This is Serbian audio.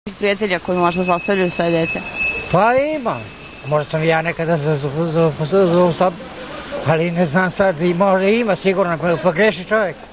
prijatelja koji možda zlostavljaju svoje dete? Pa ima. Možda sam ja nekada zaustav, ali ne znam sad, i možda ima sigurno, pa greši čovjek.